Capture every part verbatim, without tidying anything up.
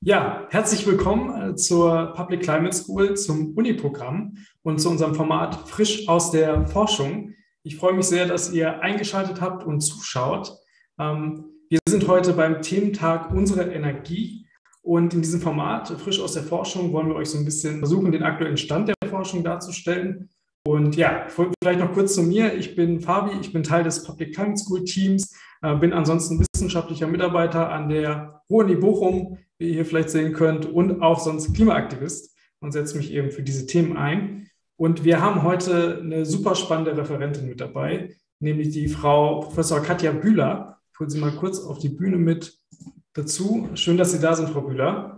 Ja, herzlich willkommen äh, zur Public Climate School, zum Uni-Programm und zu unserem Format Frisch aus der Forschung. Ich freue mich sehr, dass ihr eingeschaltet habt und zuschaut. Ähm, wir sind heute beim Thementag Unsere Energie und in diesem Format Frisch aus der Forschung wollen wir euch so ein bisschen versuchen, den aktuellen Stand der Forschung darzustellen. Und ja, vielleicht noch kurz zu mir. Ich bin Fabi, ich bin Teil des Public Climate School Teams, äh, bin ansonsten wissenschaftlicher Mitarbeiter an der Ruhr-Uni Bochum, wie ihr hier vielleicht sehen könnt, und auch sonst Klimaaktivist und setze mich eben für diese Themen ein. Und wir haben heute eine super spannende Referentin mit dabei, nämlich die Frau Professor Katja Bühler. Ich hole Sie mal kurz auf die Bühne mit dazu. Schön, dass Sie da sind, Frau Bühler.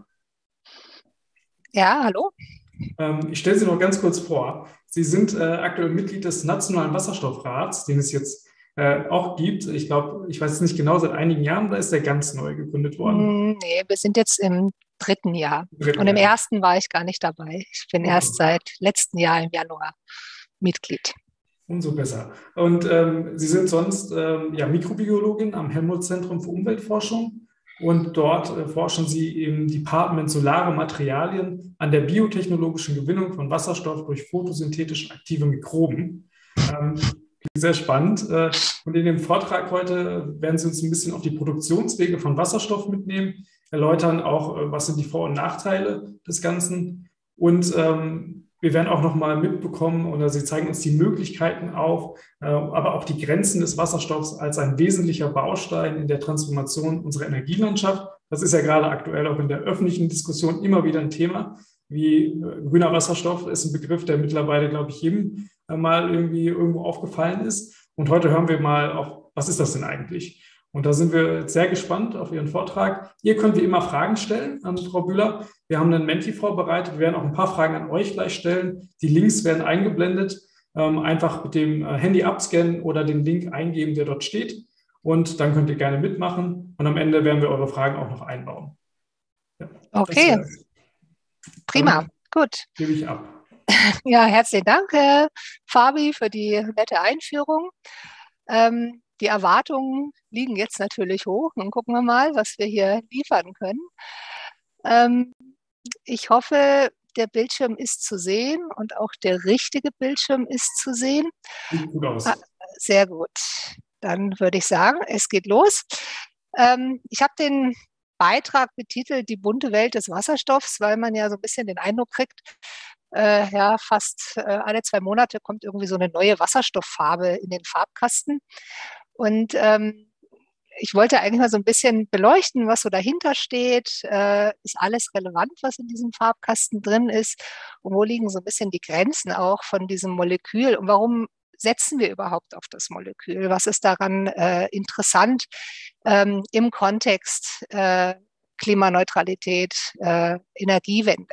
Ja, hallo. Ähm, ich stelle Sie noch ganz kurz vor. Sie sind äh, aktuell Mitglied des Nationalen Wasserstoffrats, den es jetzt äh, auch gibt. Ich glaube, ich weiß es nicht genau, seit einigen Jahren, da ist der ganz neu gegründet worden. Nee, wir sind jetzt im dritten Jahr. Dritten Und im Jahr. ersten war ich gar nicht dabei. Ich bin Okay. erst seit letztem Jahr im Januar Mitglied. Umso besser. Und ähm, Sie sind sonst ähm, ja, Mikrobiologin am Helmholtz-Zentrum für Umweltforschung. Und dort äh, forschen Sie im Department Solare Materialien an der biotechnologischen Gewinnung von Wasserstoff durch photosynthetisch aktive Mikroben. Ähm, sehr spannend. Äh, und in dem Vortrag heute werden Sie uns ein bisschen auf die Produktionswege von Wasserstoff mitnehmen, erläutern auch, äh, was sind die Vor- und Nachteile des Ganzen. Und ähm, wir werden auch nochmal mitbekommen, oder Sie zeigen uns die Möglichkeiten auf, äh, aber auch die Grenzen des Wasserstoffs als ein wesentlicher Baustein in der Transformation unserer Energielandschaft. Das ist ja gerade aktuell auch in der öffentlichen Diskussion immer wieder ein Thema. Wie äh, grüner Wasserstoff ist ein Begriff, der mittlerweile, glaube ich, jedem äh, mal irgendwie irgendwo aufgefallen ist. Und heute hören wir mal auch, was ist das denn eigentlich? Und da sind wir sehr gespannt auf Ihren Vortrag. Ihr könnt wie immer Fragen stellen an Frau Bühler. Wir haben einen Menti vorbereitet. Wir werden auch ein paar Fragen an euch gleich stellen. Die Links werden eingeblendet. Ähm, einfach mit dem Handy abscannen oder den Link eingeben, der dort steht. Und dann könnt ihr gerne mitmachen. Und am Ende werden wir eure Fragen auch noch einbauen. Ja, Okay, prima, dann gut. gebe ich ab. Ja, herzlichen Dank, Herr Fabi, für die nette Einführung. Ähm, die Erwartungen liegen jetzt natürlich hoch. Nun gucken wir mal, was wir hier liefern können. Ähm, ich hoffe, der Bildschirm ist zu sehen und auch der richtige Bildschirm ist zu sehen. Sieht gut aus. Ah, sehr gut. Dann würde ich sagen, es geht los. Ähm, ich habe den Beitrag betitelt Die bunte Welt des Wasserstoffs, weil man ja so ein bisschen den Eindruck kriegt, äh, ja, fast äh, alle zwei Monate kommt irgendwie so eine neue Wasserstofffarbe in den Farbkasten. Und ähm, ich wollte eigentlich mal so ein bisschen beleuchten, was so dahinter steht. Äh, ist alles relevant, was in diesem Farbkasten drin ist? Und wo liegen so ein bisschen die Grenzen auch von diesem Molekül? Und warum setzen wir überhaupt auf das Molekül? Was ist daran äh, interessant ähm, im Kontext äh, Klimaneutralität, äh, Energiewende?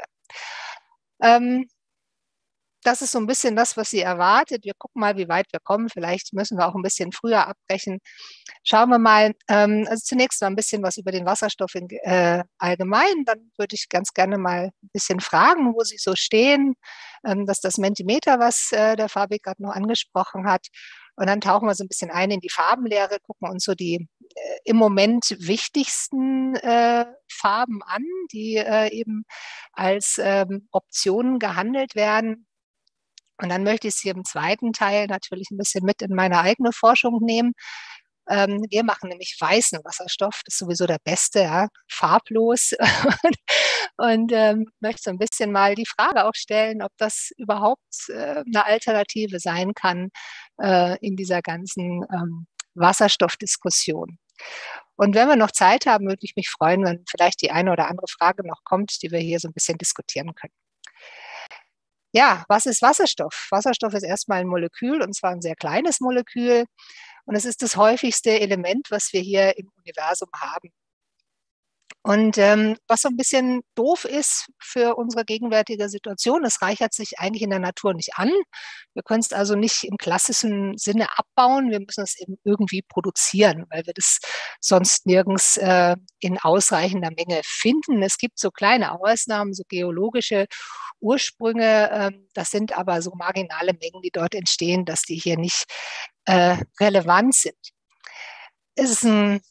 Ähm, das ist so ein bisschen das, was sie erwartet. Wir gucken mal, wie weit wir kommen. Vielleicht müssen wir auch ein bisschen früher abbrechen. Schauen wir mal. Ähm, also zunächst mal ein bisschen was über den Wasserstoff in, äh, allgemein. Dann würde ich ganz gerne mal ein bisschen fragen, wo Sie so stehen. Ähm, das ist das Mentimeter, was äh, der Fabi gerade noch angesprochen hat. Und dann tauchen wir so ein bisschen ein in die Farbenlehre, gucken uns so die äh, im Moment wichtigsten äh, Farben an, die äh, eben als ähm, Optionen gehandelt werden. Und dann möchte ich Sie im zweiten Teil natürlich ein bisschen mit in meine eigene Forschung nehmen. Ähm, wir machen nämlich weißen Wasserstoff, das ist sowieso der beste, ja, farblos. Und ähm, möchte so ein bisschen mal die Frage auch stellen, ob das überhaupt äh, eine Alternative sein kann äh, in dieser ganzen ähm, Wasserstoffdiskussion. Und wenn wir noch Zeit haben, würde ich mich freuen, wenn vielleicht die eine oder andere Frage noch kommt, die wir hier so ein bisschen diskutieren können. Ja, was ist Wasserstoff? Wasserstoff ist erstmal ein Molekül, und zwar ein sehr kleines Molekül. Und es ist das häufigste Element, was wir hier im Universum haben. Und ähm, was so ein bisschen doof ist für unsere gegenwärtige Situation, es reichert sich eigentlich in der Natur nicht an. Wir können es also nicht im klassischen Sinne abbauen. Wir müssen es eben irgendwie produzieren, weil wir das sonst nirgends äh, in ausreichender Menge finden. Es gibt so kleine Ausnahmen, so geologische Ursprünge. Äh, das sind aber so marginale Mengen, die dort entstehen, dass die hier nicht äh, relevant sind. Es ist ein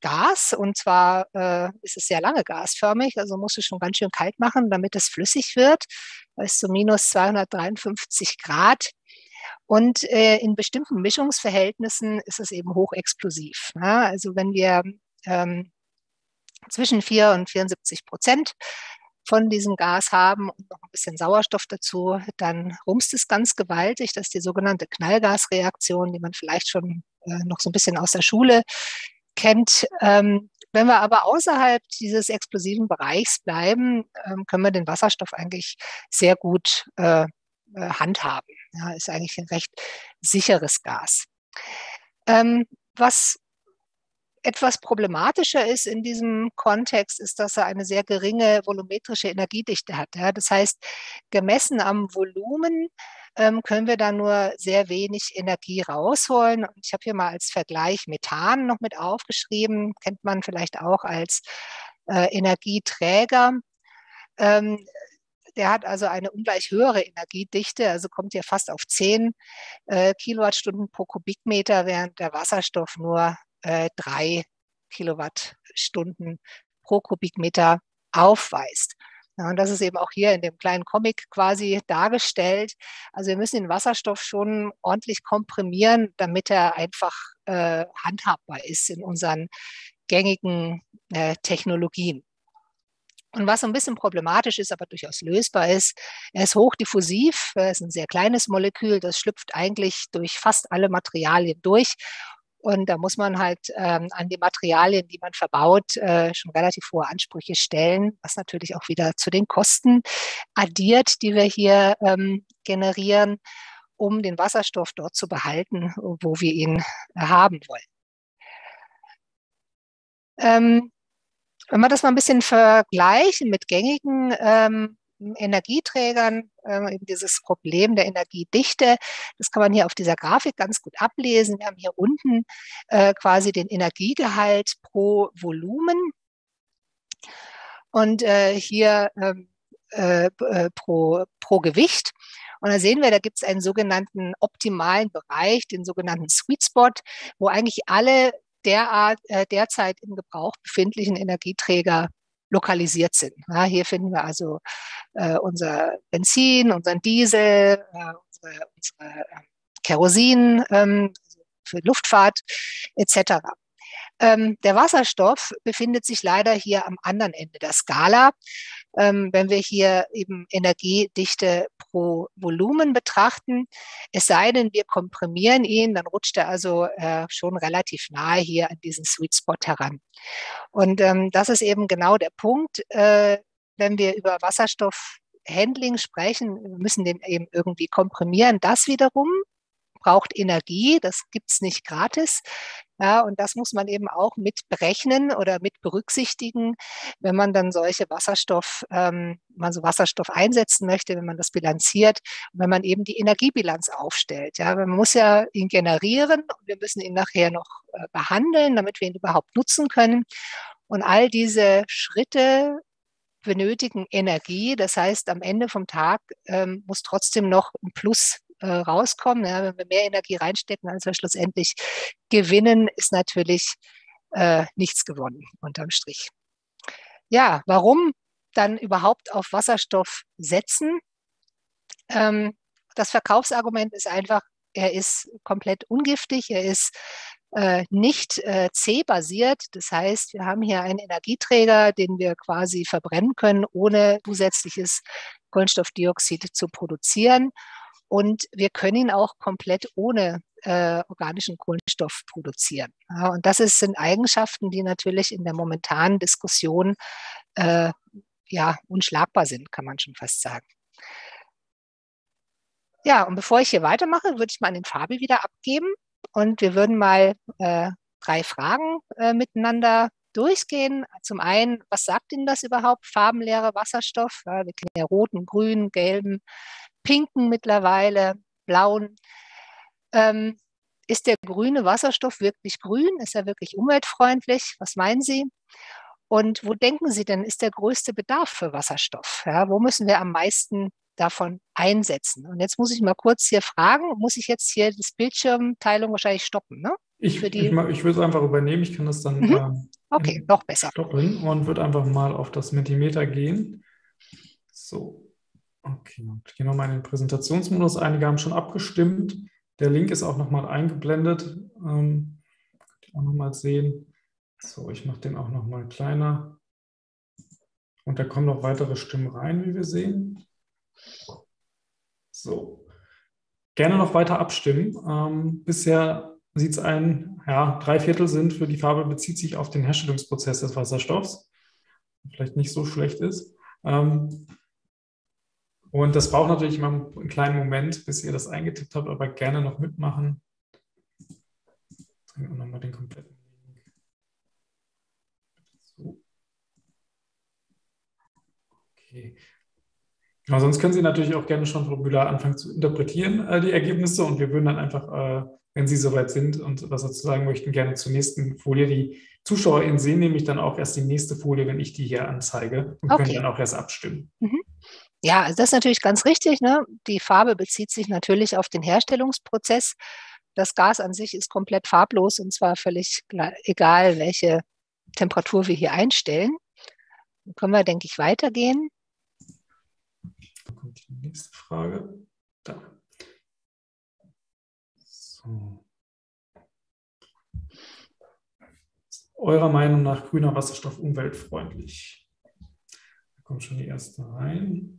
Gas, und zwar äh, ist es sehr lange gasförmig, also muss es schon ganz schön kalt machen, damit es flüssig wird. Das ist so minus zweihundertdreiundfünfzig Grad. Und äh, in bestimmten Mischungsverhältnissen ist es eben hochexplosiv. Ja? Also wenn wir ähm, zwischen vier und vierundsiebzig Prozent von diesem Gas haben und noch ein bisschen Sauerstoff dazu, dann rumst es ganz gewaltig. Das ist die sogenannte Knallgasreaktion, die man vielleicht schon äh, noch so ein bisschen aus der Schule kennt. Ähm, wenn wir aber außerhalb dieses explosiven Bereichs bleiben, ähm, können wir den Wasserstoff eigentlich sehr gut äh, handhaben. Ja, ist eigentlich ein recht sicheres Gas. Ähm, was etwas problematischer ist in diesem Kontext, ist, dass er eine sehr geringe volumetrische Energiedichte hat. Ja. Das heißt, gemessen am Volumen ähm, können wir da nur sehr wenig Energie rausholen. Und ich habe hier mal als Vergleich Methan noch mit aufgeschrieben, kennt man vielleicht auch als äh, Energieträger. Ähm, Der hat also eine ungleich höhere Energiedichte, also kommt hier fast auf zehn äh, Kilowattstunden pro Kubikmeter, während der Wasserstoff nur äh, drei Kilowattstunden pro Kubikmeter aufweist. Ja, und das ist eben auch hier in dem kleinen Comic quasi dargestellt. Also wir müssen den Wasserstoff schon ordentlich komprimieren, damit er einfach äh, handhabbar ist in unseren gängigen äh, Technologien. Und was so ein bisschen problematisch ist, aber durchaus lösbar ist, er ist hochdiffusiv, er ist ein sehr kleines Molekül, das schlüpft eigentlich durch fast alle Materialien durch. Und da muss man halt ähm, an die Materialien, die man verbaut, äh, schon relativ hohe Ansprüche stellen, was natürlich auch wieder zu den Kosten addiert, die wir hier ähm, generieren, um den Wasserstoff dort zu behalten, wo wir ihn äh, haben wollen. Ähm, Wenn wir das mal ein bisschen vergleichen mit gängigen ähm, Energieträgern, äh, eben dieses Problem der Energiedichte, das kann man hier auf dieser Grafik ganz gut ablesen. Wir haben hier unten äh, quasi den Energiegehalt pro Volumen und äh, hier ähm, äh, äh, pro, pro Gewicht. Und da sehen wir, da gibt es einen sogenannten optimalen Bereich, den sogenannten Sweet Spot, wo eigentlich alle derart, äh, derzeit im Gebrauch befindlichen Energieträger lokalisiert sind. Ja, hier finden wir also äh, unser Benzin, unseren Diesel, äh, unsere, unsere äh, Kerosin ähm, für Luftfahrt et cetera. Ähm, der Wasserstoff befindet sich leider hier am anderen Ende der Skala. Ähm, wenn wir hier eben Energiedichte pro Volumen betrachten, es sei denn, wir komprimieren ihn, dann rutscht er also äh, schon relativ nahe hier an diesen Sweet Spot heran. Und ähm, das ist eben genau der Punkt, äh, wenn wir über Wasserstoffhandling sprechen, wir müssen den eben irgendwie komprimieren. Das wiederum braucht Energie, das gibt es nicht gratis. Ja, und das muss man eben auch mit berechnen oder mit berücksichtigen, wenn man dann solche Wasserstoff, ähm, man so Wasserstoff einsetzen möchte, wenn man das bilanziert, wenn man eben die Energiebilanz aufstellt. Ja, man muss ja ihn generieren und wir müssen ihn nachher noch äh, behandeln, damit wir ihn überhaupt nutzen können. Und all diese Schritte benötigen Energie. Das heißt, am Ende vom Tag ähm, muss trotzdem noch ein Plus äh, rauskommen. Ja, wenn wir mehr Energie reinstecken, als wir schlussendlich gewinnen, ist natürlich äh, nichts gewonnen unterm Strich. Ja, warum dann überhaupt auf Wasserstoff setzen? Ähm, das Verkaufsargument ist einfach, er ist komplett ungiftig, er ist äh, nicht äh, C-basiert. Das heißt, wir haben hier einen Energieträger, den wir quasi verbrennen können, ohne zusätzliches Kohlenstoffdioxid zu produzieren. Und wir können ihn auch komplett ohne äh, organischen Kohlenstoff produzieren. Ja, und das ist, sind Eigenschaften, die natürlich in der momentanen Diskussion äh, ja, unschlagbar sind, kann man schon fast sagen. Ja, und bevor ich hier weitermache, würde ich mal an den Fabi wieder abgeben und wir würden mal äh, drei Fragen äh, miteinander durchgehen. Zum einen, was sagt Ihnen das überhaupt, farbenleerer Wasserstoff? Ja, wir kennen ja roten, grünen, gelben, pinken mittlerweile, blauen. Ähm, ist der grüne Wasserstoff wirklich grün? Ist er wirklich umweltfreundlich? Was meinen Sie? Und wo denken Sie denn, ist der größte Bedarf für Wasserstoff? Ja, wo müssen wir am meisten davon einsetzen? Und jetzt muss ich mal kurz hier fragen, muss ich jetzt hier das Bildschirmteilung wahrscheinlich stoppen, ne? Ich, für ich, die? ma- ich würde es einfach übernehmen. Ich kann das dann Mhm. ähm, Okay, in- noch besser. stoppen und würde einfach mal auf das Mentimeter gehen. So, okay. Ich gehe nochmal in den Präsentationsmodus. Einige haben schon abgestimmt. Der Link ist auch nochmal eingeblendet. Ähm, könnt ihr auch nochmal sehen. So, ich mache den auch nochmal kleiner. Und da kommen noch weitere Stimmen rein, wie wir sehen. So, gerne noch weiter abstimmen. Ähm, bisher sieht es ein, ja, drei Viertel sind für die Farbe, bezieht sich auf den Herstellungsprozess des Wasserstoffs. Vielleicht nicht so schlecht ist. Ähm, und das braucht natürlich immer einen kleinen Moment, bis ihr das eingetippt habt, aber gerne noch mitmachen. Sagen wir nochmal den kompletten Link. So, okay. Genau, sonst können Sie natürlich auch gerne schon, Frau Bühler, anfangen zu interpretieren, äh, die Ergebnisse. Und wir würden dann einfach, äh, wenn Sie soweit sind und was dazu sagen möchten, gerne zur nächsten Folie. Die ZuschauerInnen sehen nämlich dann auch erst die nächste Folie, wenn ich die hier anzeige, und können Okay. dann auch erst abstimmen. Mhm. Ja, also das ist natürlich ganz richtig, ne? Die Farbe bezieht sich natürlich auf den Herstellungsprozess. Das Gas an sich ist komplett farblos und zwar völlig gle- egal, welche Temperatur wir hier einstellen. Dann können wir, denke ich, weitergehen. Dann kommt die nächste Frage. Da. So. Eurer Meinung nach grüner Wasserstoff umweltfreundlich? Da kommt schon die erste rein.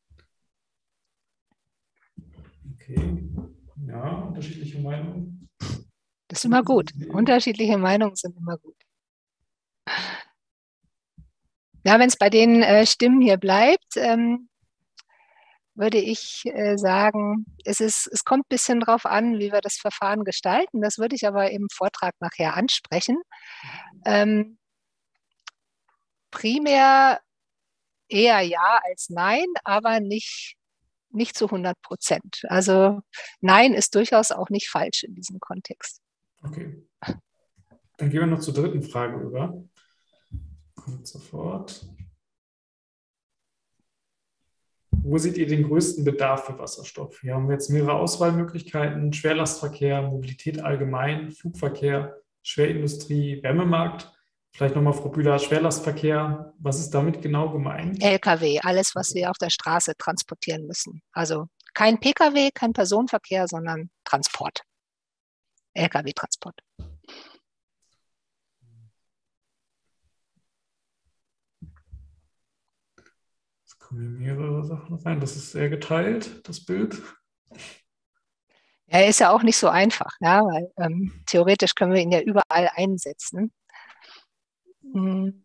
Okay. Ja, unterschiedliche Meinungen. Das ist immer gut. Unterschiedliche Meinungen sind immer gut. Ja, wenn es bei den äh, Stimmen hier bleibt, ähm, würde ich äh, sagen, es ist, es kommt ein bisschen drauf an, wie wir das Verfahren gestalten. Das würde ich aber im Vortrag nachher ansprechen. Ähm, primär eher ja als nein, aber nicht, nicht zu hundert Prozent. Also nein ist durchaus auch nicht falsch in diesem Kontext. Okay. Dann gehen wir noch zur dritten Frage über. Kommt sofort. Wo seht ihr den größten Bedarf für Wasserstoff? Hier haben wir jetzt mehrere Auswahlmöglichkeiten: Schwerlastverkehr, Mobilität allgemein, Flugverkehr, Schwerindustrie, Wärmemarkt. Vielleicht nochmal, Frau Bühler, Schwerlastverkehr. Was ist damit genau gemeint? L K W, alles, was wir auf der Straße transportieren müssen. Also kein P K W, kein Personenverkehr, sondern Transport. L K W-Transport. Es kommen mehrere Sachen rein. Das ist sehr geteilt, das Bild. Ja, ist ja auch nicht so einfach, ja, weil ähm, theoretisch können wir ihn ja überall einsetzen. Hm.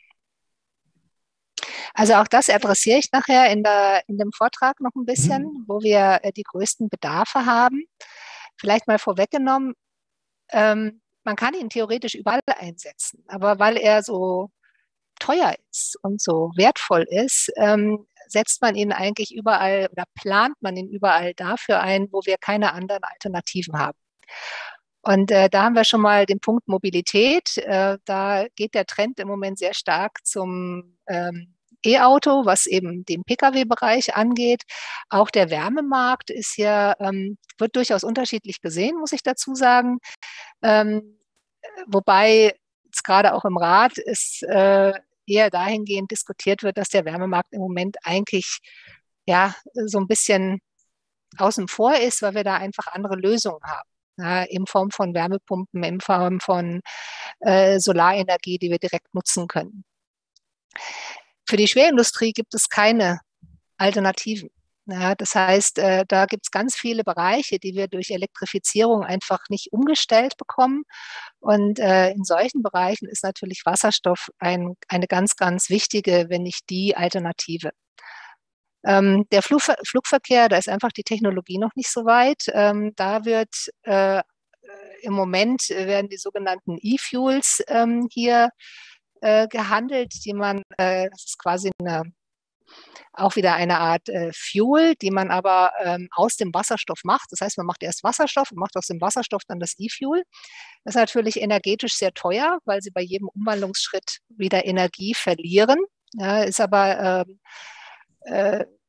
Also auch das adressiere ich nachher in, der, in dem Vortrag noch ein bisschen, Mhm. wo wir äh, die größten Bedarfe haben. Vielleicht mal vorweggenommen, ähm, man kann ihn theoretisch überall einsetzen, aber weil er so teuer ist und so wertvoll ist, ähm, setzt man ihn eigentlich überall oder plant man ihn überall dafür ein, wo wir keine anderen Alternativen haben. Und äh, da haben wir schon mal den Punkt Mobilität. Äh, da geht der Trend im Moment sehr stark zum ähm, E-Auto, was eben den P K W-Bereich angeht. Auch der Wärmemarkt ist hier, ähm, wird durchaus unterschiedlich gesehen, muss ich dazu sagen. Ähm, wobei jetzt gerade auch im Rat ist äh, eher dahingehend diskutiert wird, dass der Wärmemarkt im Moment eigentlich ja so ein bisschen außen vor ist, weil wir da einfach andere Lösungen haben. Ja, in Form von Wärmepumpen, in Form von äh, Solarenergie, die wir direkt nutzen können. Für die Schwerindustrie gibt es keine Alternativen. Ja, das heißt, äh, da gibt es ganz viele Bereiche, die wir durch Elektrifizierung einfach nicht umgestellt bekommen. Und äh, in solchen Bereichen ist natürlich Wasserstoff ein, eine ganz, ganz wichtige, wenn nicht die Alternative. Ähm, der Flugver Flugverkehr, da ist einfach die Technologie noch nicht so weit. Ähm, da wird äh, im Moment werden die sogenannten E-Fuels ähm, hier äh, gehandelt, die man, äh, das ist quasi eine, auch wieder eine Art äh, Fuel, die man aber ähm, aus dem Wasserstoff macht. Das heißt, man macht erst Wasserstoff und macht aus dem Wasserstoff dann das E-Fuel. Das ist natürlich energetisch sehr teuer, weil sie bei jedem Umwandlungsschritt wieder Energie verlieren. Ja, ist aber ähm, äh,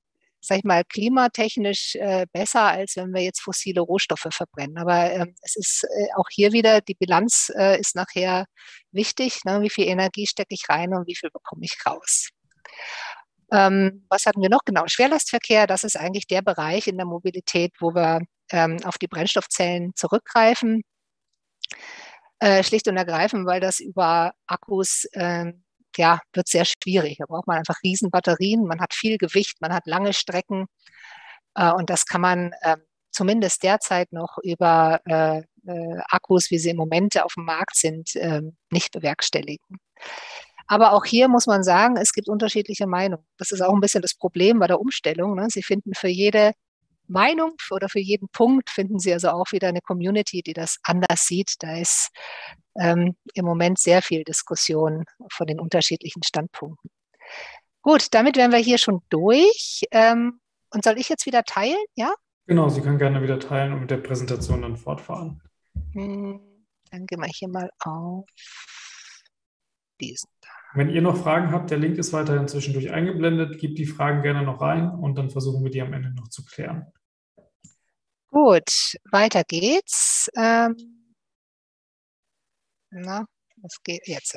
sag ich mal, klimatechnisch äh, besser, als wenn wir jetzt fossile Rohstoffe verbrennen. Aber ähm, es ist äh, auch hier wieder, die Bilanz äh, ist nachher wichtig, ne? Wie viel Energie stecke ich rein und wie viel bekomme ich raus. Ähm, was hatten wir noch? Genau, Schwerlastverkehr, das ist eigentlich der Bereich in der Mobilität, wo wir ähm, auf die Brennstoffzellen zurückgreifen. Äh, schlicht und ergreifend, weil das über Akkus, äh, ja, wird sehr schwierig. Da braucht man einfach riesen Batterien, man hat viel Gewicht, man hat lange Strecken äh, und das kann man äh, zumindest derzeit noch über äh, äh, Akkus, wie sie im Moment auf dem Markt sind, äh, nicht bewerkstelligen. Aber auch hier muss man sagen, es gibt unterschiedliche Meinungen. Das ist auch ein bisschen das Problem bei der Umstellung. Ne? Sie finden für jede Meinung oder für jeden Punkt finden Sie also auch wieder eine Community, die das anders sieht. Da ist ähm, im Moment sehr viel Diskussion von den unterschiedlichen Standpunkten. Gut, damit wären wir hier schon durch. Ähm, und soll ich jetzt wieder teilen? Ja? Genau, Sie können gerne wieder teilen und mit der Präsentation dann fortfahren. Hm, dann gehen wir hier mal auf diesen. Wenn ihr noch Fragen habt, der Link ist weiterhin zwischendurch eingeblendet. Gebt die Fragen gerne noch rein und dann versuchen wir die am Ende noch zu klären. Gut, weiter geht's. Ähm, na, was geht jetzt?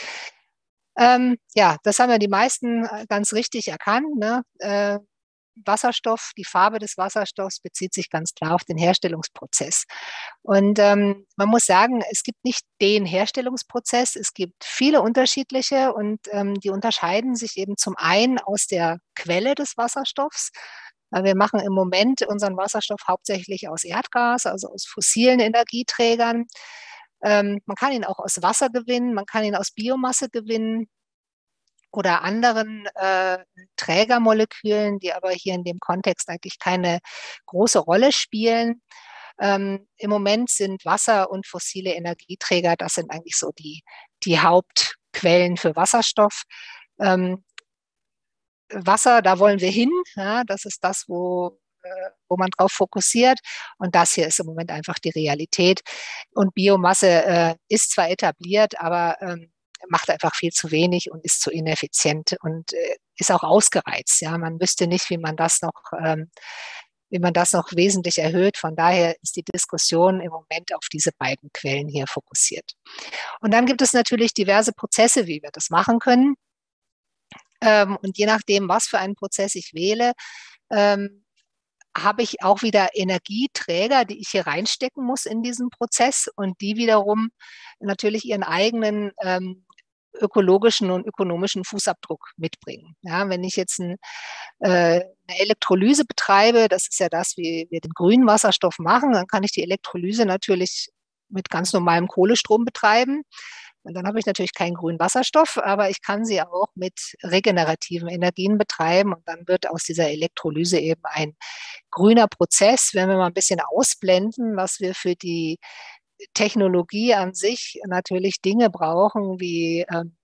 Ähm, ja, das haben ja die meisten ganz richtig erkannt. Ne? Äh, Wasserstoff, die Farbe des Wasserstoffs bezieht sich ganz klar auf den Herstellungsprozess. Und ähm, man muss sagen, es gibt nicht den Herstellungsprozess, es gibt viele unterschiedliche und ähm, die unterscheiden sich eben zum einen aus der Quelle des Wasserstoffs. Wir machen im Moment unseren Wasserstoff hauptsächlich aus Erdgas, also aus fossilen Energieträgern. Ähm, man kann ihn auch aus Wasser gewinnen, man kann ihn aus Biomasse gewinnen oder anderen äh, Trägermolekülen, die aber hier in dem Kontext eigentlich keine große Rolle spielen. Ähm, Im Moment sind Wasser und fossile Energieträger, das sind eigentlich so die, die Hauptquellen für Wasserstoff. Ähm, Wasser, da wollen wir hin. Ja, das ist das, wo, äh, wo man drauf fokussiert. Und das hier ist im Moment einfach die Realität. Und Biomasse äh, ist zwar etabliert, aber ähm, macht einfach viel zu wenig und ist zu ineffizient und äh, ist auch ausgereizt. Ja, man wüsste nicht, wie man das noch, ähm, wie man das noch wesentlich erhöht. Von daher ist die Diskussion im Moment auf diese beiden Quellen hier fokussiert. Und dann gibt es natürlich diverse Prozesse, wie wir das machen können. Ähm, und je nachdem, was für einen Prozess ich wähle, ähm, habe ich auch wieder Energieträger, die ich hier reinstecken muss in diesen Prozess und die wiederum natürlich ihren eigenen ähm, ökologischen und ökonomischen Fußabdruck mitbringen. Ja, wenn ich jetzt ein, äh, eine Elektrolyse betreibe, das ist ja das, wie wir den grünen Wasserstoff machen, dann kann ich die Elektrolyse natürlich mit ganz normalem Kohlestrom betreiben. Und dann habe ich natürlich keinen grünen Wasserstoff, aber ich kann sie auch mit regenerativen Energien betreiben und dann wird aus dieser Elektrolyse eben ein grüner Prozess. Wenn wir mal ein bisschen ausblenden, was wir für die Technologie an sich natürlich Dinge brauchen, wie ähm,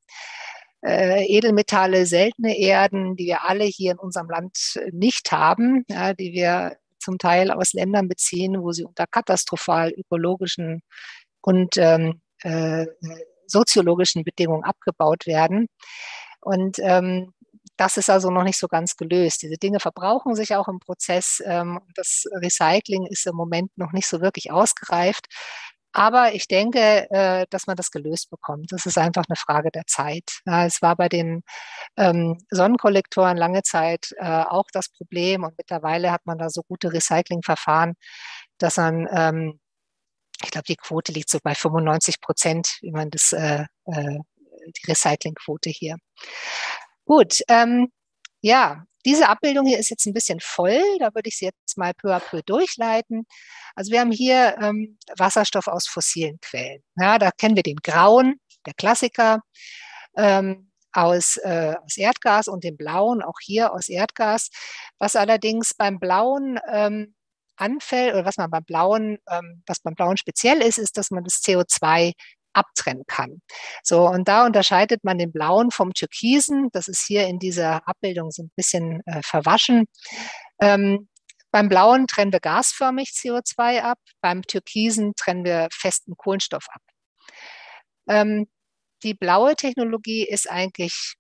äh, Edelmetalle, seltene Erden, die wir alle hier in unserem Land nicht haben, ja, die wir zum Teil aus Ländern beziehen, wo sie unter katastrophal ökologischen und ähm, äh, soziologischen Bedingungen abgebaut werden. Und ähm, das ist also noch nicht so ganz gelöst. Diese Dinge verbrauchen sich auch im Prozess. Ähm, das Recycling ist im Moment noch nicht so wirklich ausgereift. Aber ich denke, äh, dass man das gelöst bekommt. Das ist einfach eine Frage der Zeit. Ja, es war bei den ähm, Sonnenkollektoren lange Zeit äh, auch das Problem. Und mittlerweile hat man da so gute Recyclingverfahren, dass man ähm, ich glaube, die Quote liegt so bei fünfundneunzig Prozent, wie man das, äh, äh, die Recyclingquote hier. Gut, ähm, ja, diese Abbildung hier ist jetzt ein bisschen voll, da würde ich sie jetzt mal peu à peu durchleiten. Also wir haben hier ähm, Wasserstoff aus fossilen Quellen. Ja, da kennen wir den grauen, der Klassiker, ähm, aus, äh, aus Erdgas und den blauen, auch hier aus Erdgas. Was allerdings beim blauen ähm, anfällt oder was man beim blauen, ähm, was beim blauen speziell ist, ist, dass man das C O zwei abtrennen kann. So, und da unterscheidet man den blauen vom türkisen. Das ist hier in dieser Abbildung so ein bisschen äh, verwaschen. Ähm, beim blauen trennen wir gasförmig C O zwei ab, beim türkisen trennen wir festen Kohlenstoff ab. Ähm, die blaue Technologie ist eigentlich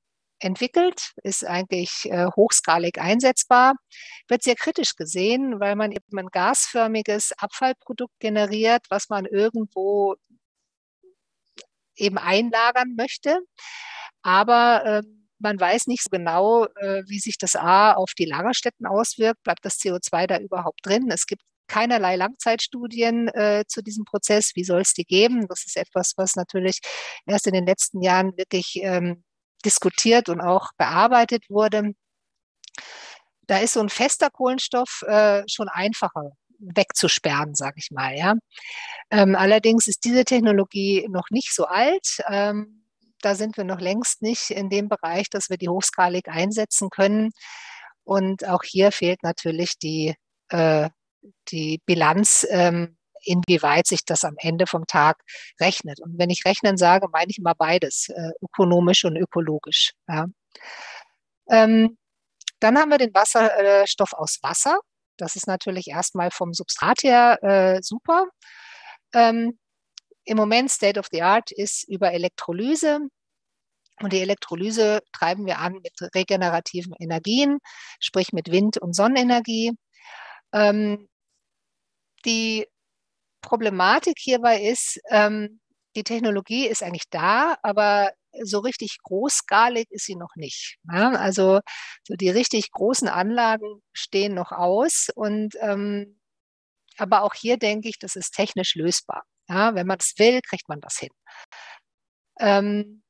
entwickelt, ist eigentlich äh, hochskalig einsetzbar, wird sehr kritisch gesehen, weil man eben ein gasförmiges Abfallprodukt generiert, was man irgendwo eben einlagern möchte. Aber äh, man weiß nicht so genau, äh, wie sich das A auf die Lagerstätten auswirkt. Bleibt das C O zwei da überhaupt drin? Es gibt keinerlei Langzeitstudien äh, zu diesem Prozess. Wie soll es die geben? Das ist etwas, was natürlich erst in den letzten Jahren wirklich ähm, diskutiert und auch bearbeitet wurde. Da ist so ein fester Kohlenstoff äh, schon einfacher wegzusperren, sage ich mal. Ja. Ähm, allerdings ist diese Technologie noch nicht so alt. Ähm, da sind wir noch längst nicht in dem Bereich, dass wir die hochskalig einsetzen können. Und auch hier fehlt natürlich die, äh, die Bilanz, ähm, inwieweit sich das am Ende vom Tag rechnet. Und wenn ich rechnen sage, meine ich immer beides, äh, ökonomisch und ökologisch. Ja. Ähm, dann haben wir den Wasserstoff aus Wasser. Das ist natürlich erstmal vom Substrat her äh, super. Ähm, Im Moment State of the Art ist über Elektrolyse. Und die Elektrolyse treiben wir an mit regenerativen Energien, sprich mit Wind- und Sonnenenergie. Ähm, die Problematik hierbei ist, ähm, die Technologie ist eigentlich da, aber so richtig großskalig ist sie noch nicht. Ja? Also so die richtig großen Anlagen stehen noch aus. Und ähm, aber auch hier denke ich, das ist technisch lösbar. Ja? Wenn man es will, kriegt man das hin. Ähm,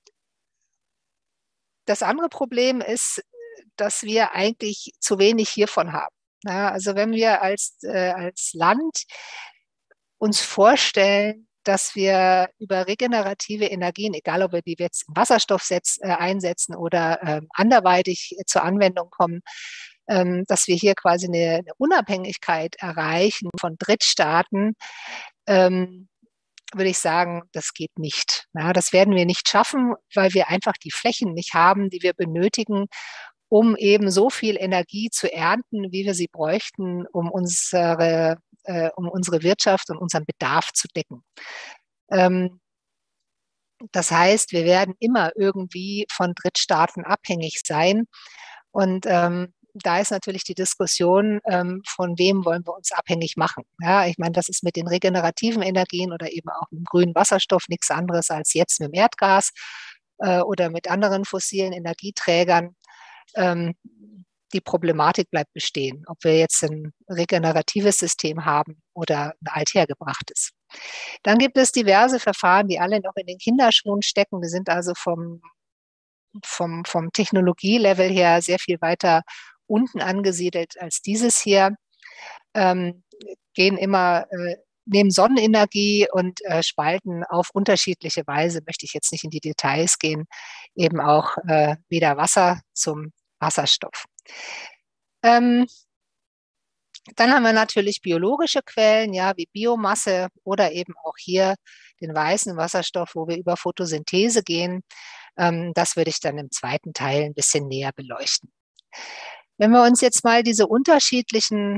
das andere Problem ist, dass wir eigentlich zu wenig hiervon haben. Ja? Also wenn wir als, äh, als Land uns vorstellen, dass wir über regenerative Energien, egal ob wir die jetzt im Wasserstoff setz, äh, einsetzen oder äh, anderweitig zur Anwendung kommen, ähm, dass wir hier quasi eine, eine Unabhängigkeit erreichen von Drittstaaten, ähm, würde ich sagen, das geht nicht. Ja, das werden wir nicht schaffen, weil wir einfach die Flächen nicht haben, die wir benötigen, um eben so viel Energie zu ernten, wie wir sie bräuchten, um unsere, äh, um unsere Wirtschaft und unseren Bedarf zu decken. Ähm, das heißt, wir werden immer irgendwie von Drittstaaten abhängig sein. Und ähm, da ist natürlich die Diskussion, ähm, von wem wollen wir uns abhängig machen. Ja, ich meine, das ist mit den regenerativen Energien oder eben auch mit dem grünen Wasserstoff nichts anderes als jetzt mit dem Erdgas äh, oder mit anderen fossilen Energieträgern. Ähm, die Problematik bleibt bestehen, ob wir jetzt ein regeneratives System haben oder ein althergebrachtes. Dann gibt es diverse Verfahren, die alle noch in den Kinderschuhen stecken. Die sind also vom, vom, vom Technologielevel her sehr viel weiter unten angesiedelt als dieses hier. Ähm, gehen immer, äh, nehmen Sonnenenergie und äh, spalten auf unterschiedliche Weise, möchte ich jetzt nicht in die Details gehen, eben auch äh, wieder Wasser zum Wasserstoff. Ähm, dann haben wir natürlich biologische Quellen, ja, wie Biomasse oder eben auch hier den weißen Wasserstoff, wo wir über Photosynthese gehen. Ähm, das würde ich dann im zweiten Teil ein bisschen näher beleuchten. Wenn wir uns jetzt mal diese unterschiedlichen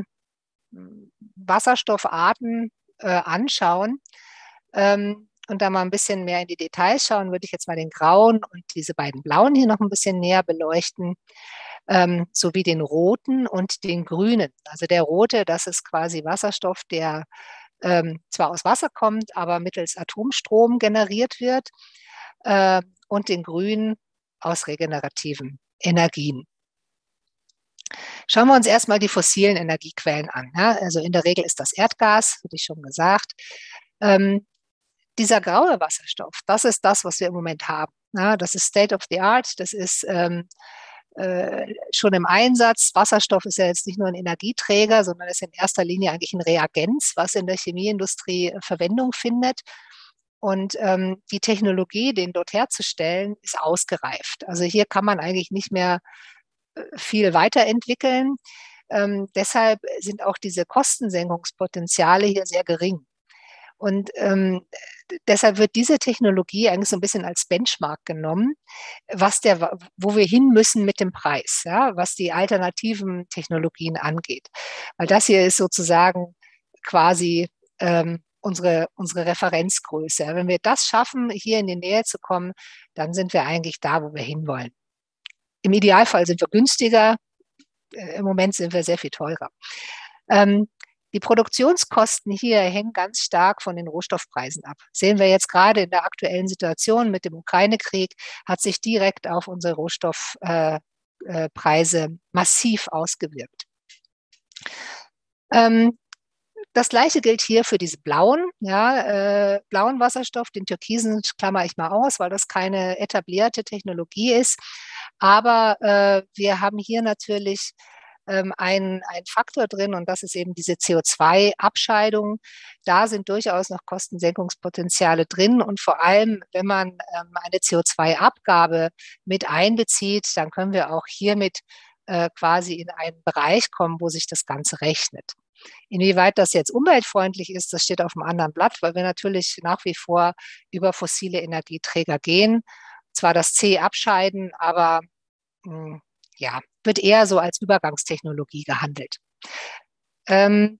Wasserstoffarten äh, anschauen ähm, und da mal ein bisschen mehr in die Details schauen, würde ich jetzt mal den grauen und diese beiden blauen hier noch ein bisschen näher beleuchten, ähm, sowie den roten und den grünen. Also der rote, das ist quasi Wasserstoff, der ähm, zwar aus Wasser kommt, aber mittels Atomstrom generiert wird, äh, und den grünen aus regenerativen Energien. Schauen wir uns erstmal die fossilen Energiequellen an. Ja? Also in der Regel ist das Erdgas, hatte ich schon gesagt. Ähm, dieser graue Wasserstoff, das ist das, was wir im Moment haben. Ja? Das ist State of the Art, das ist ähm, äh, schon im Einsatz. Wasserstoff ist ja jetzt nicht nur ein Energieträger, sondern ist in erster Linie eigentlich ein Reagenz, was in der Chemieindustrie Verwendung findet. Und ähm, die Technologie, den dort herzustellen, ist ausgereift. Also hier kann man eigentlich nicht mehr viel weiterentwickeln. Ähm, deshalb sind auch diese Kostensenkungspotenziale hier sehr gering. Und ähm, deshalb wird diese Technologie eigentlich so ein bisschen als Benchmark genommen, was der, wo wir hin müssen mit dem Preis, ja, was die alternativen Technologien angeht. Weil das hier ist sozusagen quasi ähm, unsere, unsere Referenzgröße. Wenn wir das schaffen, hier in die Nähe zu kommen, dann sind wir eigentlich da, wo wir hinwollen. Im Idealfall sind wir günstiger, im Moment sind wir sehr viel teurer. Ähm, die Produktionskosten hier hängen ganz stark von den Rohstoffpreisen ab. Sehen wir jetzt gerade in der aktuellen Situation mit dem Ukraine-Krieg, hat sich direkt auf unsere Rohstoffpreise äh, äh, massiv ausgewirkt. Ähm, Das Gleiche gilt hier für diese blauen, ja, äh, blauen Wasserstoff. Den türkisen klammer ich mal aus, weil das keine etablierte Technologie ist. Aber äh, wir haben hier natürlich ähm, einen, einen Faktor drin und das ist eben diese C O zwei Abscheidung. Da sind durchaus noch Kostensenkungspotenziale drin und vor allem, wenn man ähm, eine C O zwei Abgabe mit einbezieht, dann können wir auch hiermit äh, quasi in einen Bereich kommen, wo sich das Ganze rechnet. Inwieweit das jetzt umweltfreundlich ist, das steht auf einem anderen Blatt, weil wir natürlich nach wie vor über fossile Energieträger gehen. Zwar das C abscheiden, aber mh, ja, wird eher so als Übergangstechnologie gehandelt. Ähm,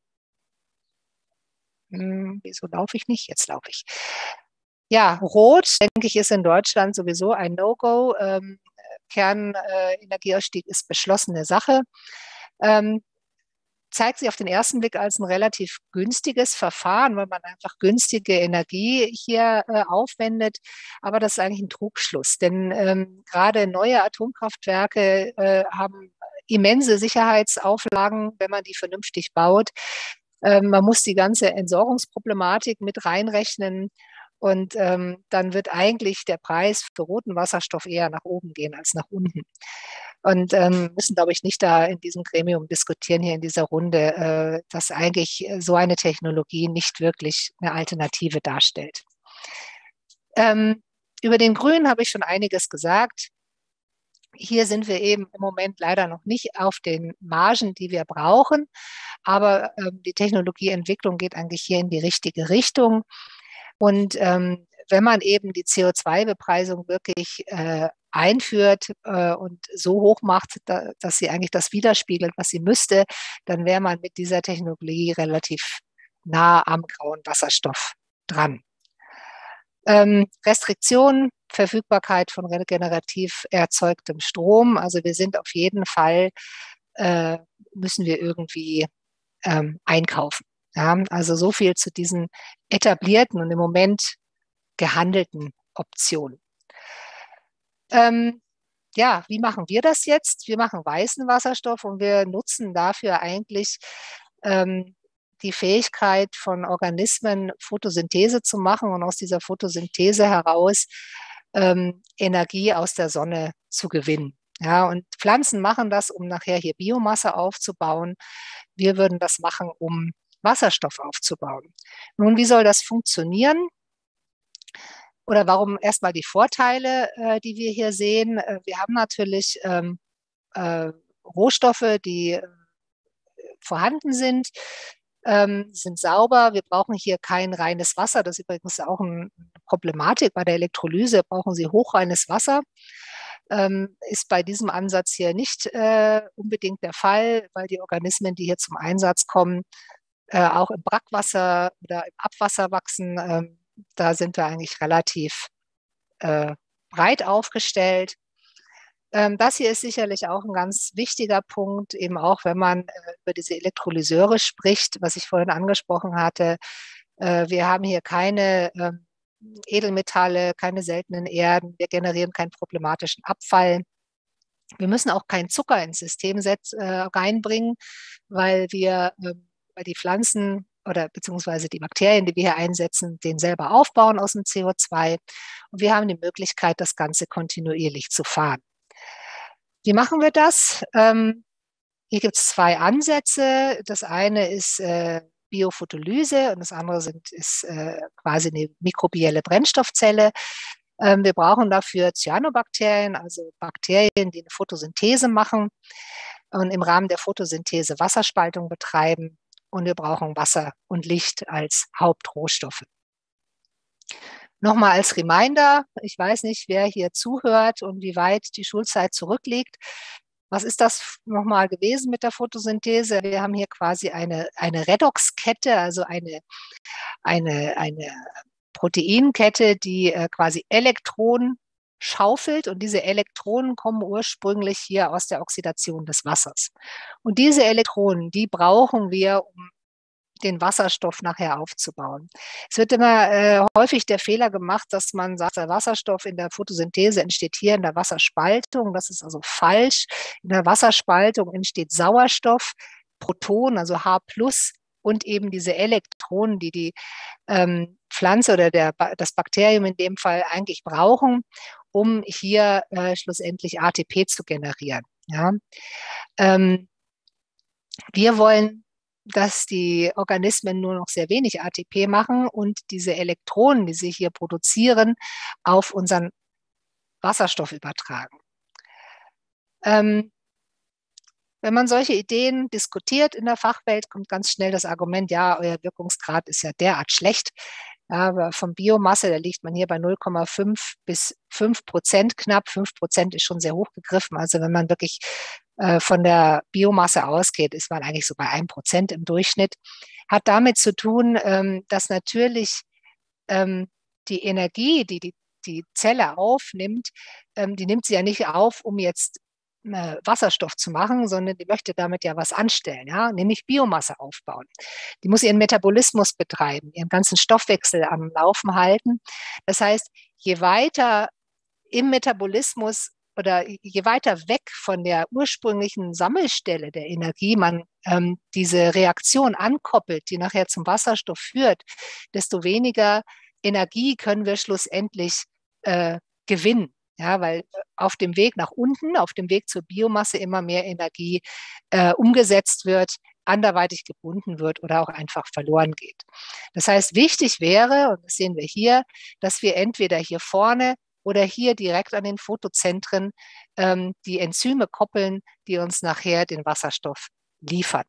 mh, wieso laufe ich nicht? Jetzt laufe ich. Ja, Rot, denke ich, ist in Deutschland sowieso ein No-Go. Ähm, Kernenergieausstieg äh, ist beschlossene Sache. Ähm, zeigt sich auf den ersten Blick als ein relativ günstiges Verfahren, weil man einfach günstige Energie hier äh, aufwendet. Aber das ist eigentlich ein Trugschluss, denn ähm, gerade neue Atomkraftwerke äh, haben immense Sicherheitsauflagen, wenn man die vernünftig baut. Ähm, man muss die ganze Entsorgungsproblematik mit reinrechnen. Und ähm, dann wird eigentlich der Preis für roten Wasserstoff eher nach oben gehen als nach unten. Und ähm, müssen, glaube ich, nicht da in diesem Gremium diskutieren, hier in dieser Runde, äh, dass eigentlich so eine Technologie nicht wirklich eine Alternative darstellt. Ähm, über den Grünen habe ich schon einiges gesagt. Hier sind wir eben im Moment leider noch nicht auf den Margen, die wir brauchen. Aber ähm, die Technologieentwicklung geht eigentlich hier in die richtige Richtung. Und ähm, wenn man eben die C O zwei Bepreisung wirklich äh, einführt äh, und so hoch macht, da, dass sie eigentlich das widerspiegelt, was sie müsste, dann wäre man mit dieser Technologie relativ nah am grauen Wasserstoff dran. Ähm, Restriktionen, Verfügbarkeit von regenerativ erzeugtem Strom. Also wir sind auf jeden Fall, äh, müssen wir irgendwie ähm, einkaufen. Ja, also so viel zu diesen etablierten und im Moment gehandelten Optionen. Ähm, ja, wie machen wir das jetzt? Wir machen weißen Wasserstoff und wir nutzen dafür eigentlich ähm, die Fähigkeit von Organismen, Photosynthese zu machen und aus dieser Photosynthese heraus ähm, Energie aus der Sonne zu gewinnen. Ja, und Pflanzen machen das, um nachher hier Biomasse aufzubauen. Wir würden das machen, um Wasserstoff aufzubauen. Nun, wie soll das funktionieren? Oder warum erstmal die Vorteile, äh, die wir hier sehen? Äh, wir haben natürlich ähm, äh, Rohstoffe, die äh, vorhanden sind, ähm, sind sauber. Wir brauchen hier kein reines Wasser. Das ist übrigens auch eine Problematik. Bei der Elektrolyse brauchen Sie hochreines Wasser. Ähm, ist bei diesem Ansatz hier nicht äh, unbedingt der Fall, weil die Organismen, die hier zum Einsatz kommen, äh, auch im Brackwasser oder im Abwasser wachsen. Ähm, da sind wir eigentlich relativ äh, breit aufgestellt. Ähm, das hier ist sicherlich auch ein ganz wichtiger Punkt, eben auch wenn man äh, über diese Elektrolyseure spricht, was ich vorhin angesprochen hatte. Äh, wir haben hier keine äh, Edelmetalle, keine seltenen Erden. Wir generieren keinen problematischen Abfall. Wir müssen auch keinen Zucker ins System set, äh, reinbringen, weil wir, äh, weil die Pflanzen oder beziehungsweise die Bakterien, die wir hier einsetzen, den selber aufbauen aus dem C O zwei. Und wir haben die Möglichkeit, das Ganze kontinuierlich zu fahren. Wie machen wir das? Ähm, hier gibt es zwei Ansätze. Das eine ist äh, Biophotolyse und das andere sind, ist äh, quasi eine mikrobielle Brennstoffzelle. Ähm, wir brauchen dafür Cyanobakterien, also Bakterien, die eine Photosynthese machen und im Rahmen der Photosynthese Wasserspaltung betreiben. Und wir brauchen Wasser und Licht als Hauptrohstoffe. Nochmal als Reminder, ich weiß nicht, wer hier zuhört und wie weit die Schulzeit zurückliegt. Was ist das nochmal gewesen mit der Photosynthese? Wir haben hier quasi eine, eine Redoxkette, also eine, eine, eine Proteinkette, die äh, quasi Elektronen schaufelt und diese Elektronen kommen ursprünglich hier aus der Oxidation des Wassers. Und diese Elektronen, die brauchen wir, um den Wasserstoff nachher aufzubauen. Es wird immer äh, häufig der Fehler gemacht, dass man sagt, der Wasserstoff in der Photosynthese entsteht hier in der Wasserspaltung. Das ist also falsch. In der Wasserspaltung entsteht Sauerstoff, Proton, also H plus, und eben diese Elektronen, die die ähm, Pflanze oder der, das Bakterium in dem Fall eigentlich brauchen, um hier äh, schlussendlich A T P zu generieren. Ja? Ähm, wir wollen, dass die Organismen nur noch sehr wenig A T P machen und diese Elektronen, die sie hier produzieren, auf unseren Wasserstoff übertragen. Ähm, wenn man solche Ideen diskutiert in der Fachwelt, kommt ganz schnell das Argument, ja, euer Wirkungsgrad ist ja derart schlecht. Ja, aber von Biomasse, da liegt man hier bei null Komma fünf bis fünf Prozent knapp. fünf Prozent ist schon sehr hoch gegriffen. Also wenn man wirklich äh, von der Biomasse ausgeht, ist man eigentlich so bei ein Prozent im Durchschnitt. Hat damit zu tun, ähm, dass natürlich ähm, die Energie, die, die die Zelle aufnimmt, ähm, die nimmt sie ja nicht auf, um jetzt äh, Wasserstoff zu machen, sondern die möchte damit ja was anstellen, ja, nämlich Biomasse aufbauen. Die muss ihren Metabolismus betreiben, ihren ganzen Stoffwechsel am Laufen halten. Das heißt, je weiter im Metabolismus oder je weiter weg von der ursprünglichen Sammelstelle der Energie man ähm, diese Reaktion ankoppelt, die nachher zum Wasserstoff führt, desto weniger Energie können wir schlussendlich äh, gewinnen. Ja, weil auf dem Weg nach unten, auf dem Weg zur Biomasse immer mehr Energie äh, umgesetzt wird, anderweitig gebunden wird oder auch einfach verloren geht. Das heißt, wichtig wäre, und das sehen wir hier, dass wir entweder hier vorne oder hier direkt an den Photozentren ähm, die Enzyme koppeln, die uns nachher den Wasserstoff liefern.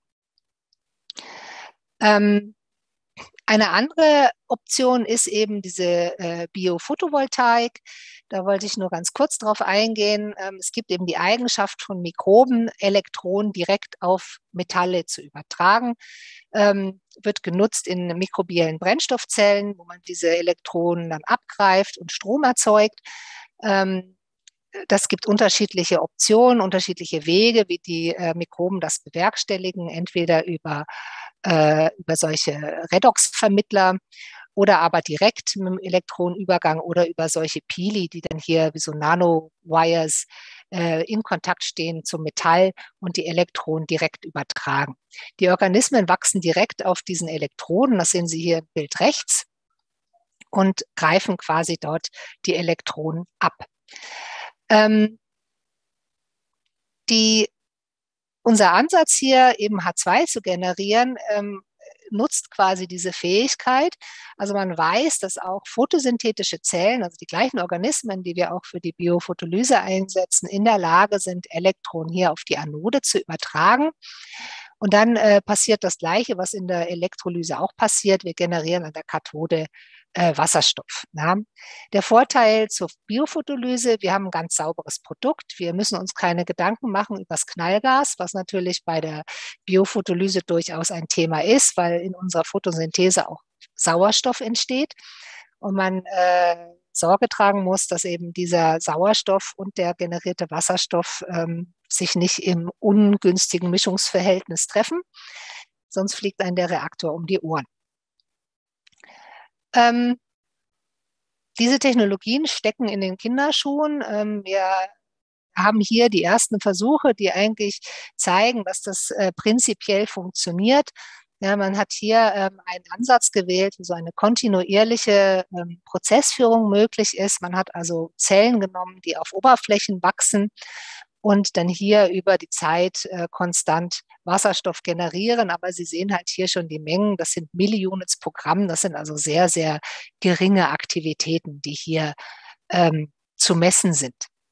Ähm, Eine andere Option ist eben diese äh, Biophotovoltaik. Da wollte ich nur ganz kurz drauf eingehen. Ähm, es gibt eben die Eigenschaft von Mikroben, Elektronen direkt auf Metalle zu übertragen. Ähm, wird genutzt in mikrobiellen Brennstoffzellen, wo man diese Elektronen dann abgreift und Strom erzeugt. Ähm, Das gibt unterschiedliche Optionen, unterschiedliche Wege, wie die äh, Mikroben das bewerkstelligen, entweder über, äh, über solche Redox-Vermittler oder aber direkt mit dem Elektronenübergang oder über solche Pili, die dann hier wie so Nanowires äh, in Kontakt stehen zum Metall und die Elektronen direkt übertragen. Die Organismen wachsen direkt auf diesen Elektronen, das sehen Sie hier im Bild rechts, und greifen quasi dort die Elektronen ab. Ähm, die, unser Ansatz hier, eben H zwei zu generieren, ähm, nutzt quasi diese Fähigkeit. Also man weiß, dass auch photosynthetische Zellen, also die gleichen Organismen, die wir auch für die Biophotolyse einsetzen, in der Lage sind, Elektronen hier auf die Anode zu übertragen. Und dann äh, passiert das Gleiche, was in der Elektrolyse auch passiert. Wir generieren an der Kathode äh, Wasserstoff. Ja. Der Vorteil zur Biophotolyse, wir haben ein ganz sauberes Produkt. Wir müssen uns keine Gedanken machen über das Knallgas, was natürlich bei der Biophotolyse durchaus ein Thema ist, weil in unserer Photosynthese auch Sauerstoff entsteht und man äh, Sorge tragen muss, dass eben dieser Sauerstoff und der generierte Wasserstoff ähm, sich nicht im ungünstigen Mischungsverhältnis treffen, sonst fliegt einem der Reaktor um die Ohren. Ähm, diese Technologien stecken in den Kinderschuhen. Ähm, wir haben hier die ersten Versuche, die eigentlich zeigen, dass das äh, prinzipiell funktioniert. Ja, man hat hier ähm, einen Ansatz gewählt, wo so eine kontinuierliche ähm, Prozessführung möglich ist. Man hat also Zellen genommen, die auf Oberflächen wachsen und dann hier über die Zeit äh, konstant Wasserstoff generieren. Aber Sie sehen halt hier schon die Mengen, das sind Milliunits pro Gramm, das sind also sehr, sehr geringe Aktivitäten, die hier ähm, zu messen sind.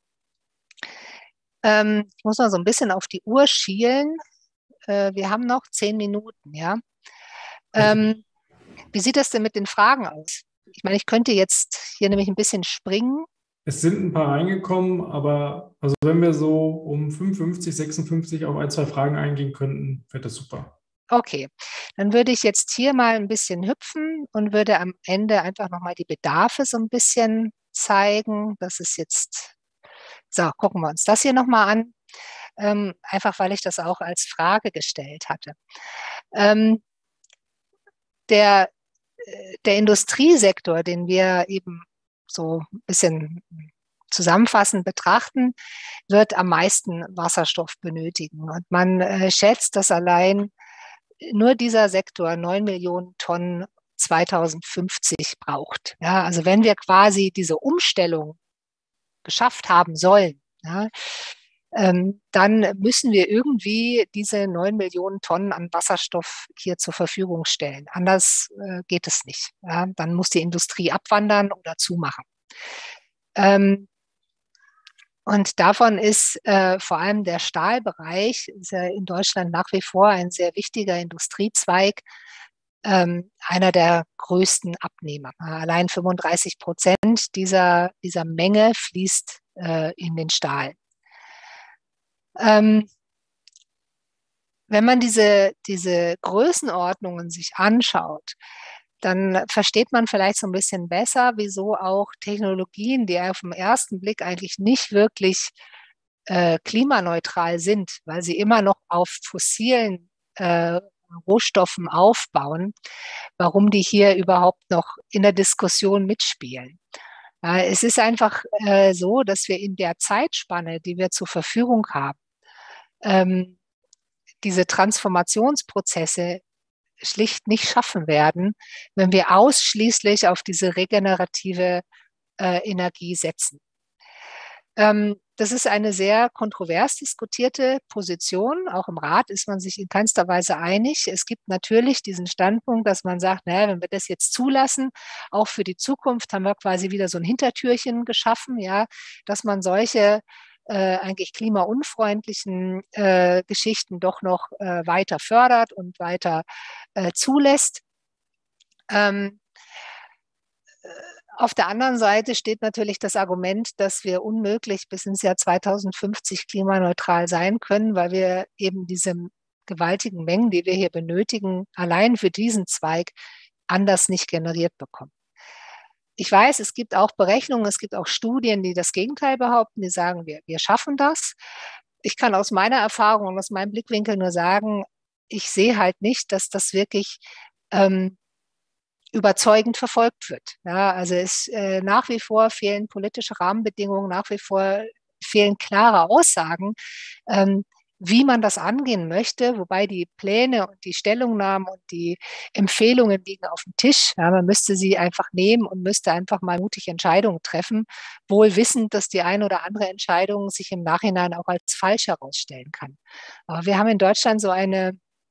Ähm, ich muss mal so ein bisschen auf die Uhr schielen. Äh, wir haben noch zehn Minuten, ja. Ähm, wie sieht das denn mit den Fragen aus? Ich meine, ich könnte jetzt hier nämlich ein bisschen springen. Es sind ein paar reingekommen, aber also wenn wir so um fünfundfünfzig, sechsundfünfzig auf ein, zwei Fragen eingehen könnten, wäre das super. Okay, dann würde ich jetzt hier mal ein bisschen hüpfen und würde am Ende einfach nochmal die Bedarfe so ein bisschen zeigen. Das ist jetzt, so, gucken wir uns das hier nochmal an. Ähm, einfach weil ich das auch als Frage gestellt hatte. Ähm, der, der Industriesektor, den wir eben so ein bisschen zusammenfassend betrachten, wird am meisten Wasserstoff benötigen. Und man äh, schätzt, dass allein nur dieser Sektor neun Millionen Tonnen zweitausendfünfzig braucht. Ja, also wenn wir quasi diese Umstellung geschafft haben sollen, ja, ähm, dann müssen wir irgendwie diese neun Millionen Tonnen an Wasserstoff hier zur Verfügung stellen. Anders äh, geht es nicht. Ja, dann muss die Industrie abwandern oder zumachen. Ähm, und davon ist äh, vor allem der Stahlbereich ist ja in Deutschland nach wie vor ein sehr wichtiger Industriezweig, ähm, einer der größten Abnehmer. Allein fünfunddreißig Prozent dieser, dieser Menge fließt äh, in den Stahl. Ähm, wenn man diese, diese Größenordnungen sich anschaut, dann versteht man vielleicht so ein bisschen besser, wieso auch Technologien, die auf den ersten Blick eigentlich nicht wirklich äh, klimaneutral sind, weil sie immer noch auf fossilen äh, Rohstoffen aufbauen, warum die hier überhaupt noch in der Diskussion mitspielen. Ja, es ist einfach äh, so, dass wir in der Zeitspanne, die wir zur Verfügung haben, ähm, diese Transformationsprozesse schlicht nicht schaffen werden, wenn wir ausschließlich auf diese regenerative äh, Energie setzen. Ähm, das ist eine sehr kontrovers diskutierte Position. Auch im Rat ist man sich in keinster Weise einig. Es gibt natürlich diesen Standpunkt, dass man sagt, naja, wenn wir das jetzt zulassen, auch für die Zukunft haben wir quasi wieder so ein Hintertürchen geschaffen, ja, dass man solche äh, eigentlich klimaunfreundlichen äh, Geschichten doch noch äh, weiter fördert und weiter äh, zulässt. Ähm, Auf der anderen Seite steht natürlich das Argument, dass wir unmöglich bis ins Jahr zweitausendfünfzig klimaneutral sein können, weil wir eben diese gewaltigen Mengen, die wir hier benötigen, allein für diesen Zweig anders nicht generiert bekommen. Ich weiß, es gibt auch Berechnungen, es gibt auch Studien, die das Gegenteil behaupten, die sagen, wir, wir schaffen das. Ich kann aus meiner Erfahrung und aus meinem Blickwinkel nur sagen, ich sehe halt nicht, dass das wirklich ähm, überzeugend verfolgt wird. Ja, also es äh, nach wie vor fehlen politische Rahmenbedingungen, nach wie vor fehlen klare Aussagen, ähm, wie man das angehen möchte, wobei die Pläne und die Stellungnahmen und die Empfehlungen liegen auf dem Tisch. Ja, man müsste sie einfach nehmen und müsste einfach mal mutig Entscheidungen treffen, wohl wissend, dass die eine oder andere Entscheidung sich im Nachhinein auch als falsch herausstellen kann. Aber wir haben in Deutschland so eine